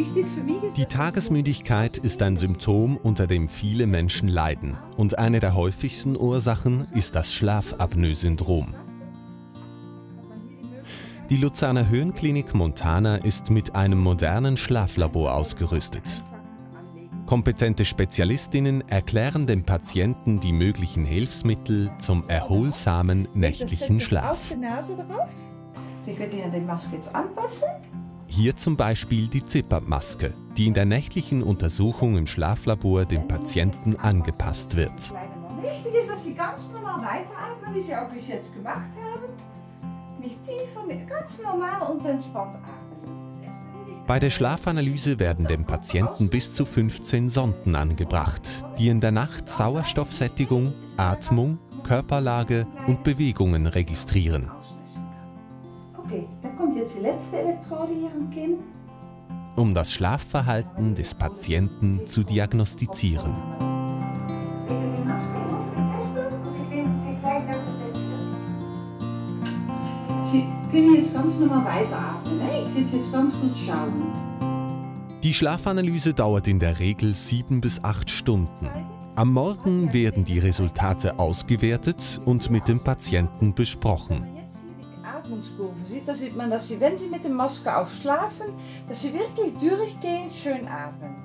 wichtig für mich ist. Die Tagesmüdigkeit ist ein Symptom, unter dem viele Menschen leiden. Und eine der häufigsten Ursachen ist das Schlafapnoe-Syndrom. Die Luzerner Höhenklinik Montana ist mit einem modernen Schlaflabor ausgerüstet. Kompetente Spezialistinnen erklären dem Patienten die möglichen Hilfsmittel zum erholsamen nächtlichen Schlaf. Auf die Nase drauf. So, ich werde Ihnen die Maske jetzt anpassen. Hier zum Beispiel die ZIPAP-Maske, die in der nächtlichen Untersuchung im Schlaflabor dem Patienten angepasst wird. Wichtig ist, dass Sie ganz normal weiteratmen, wie Sie auch bis jetzt gemacht haben. Nicht tief, ganz normal und entspannt atmen. Bei der Schlafanalyse werden dem Patienten bis zu 15 Sonden angebracht, die in der Nacht Sauerstoffsättigung, Atmung, Körperlage und Bewegungen registrieren. Okay, da kommt jetzt die letzte Elektrode hier am Kinn. Um das Schlafverhalten des Patienten zu diagnostizieren. Sie können jetzt ganz normal weiteratmen. Ich will jetzt ganz gut schauen. Die Schlafanalyse dauert in der Regel 7 bis 8 Stunden. Am Morgen werden die Resultate ausgewertet und mit dem Patienten besprochen. Jetzt hier die Atmungskurve sieht, da sieht man, dass Sie, wenn Sie mit der Maske aufschlafen, dass Sie wirklich durchgehend schön atmen.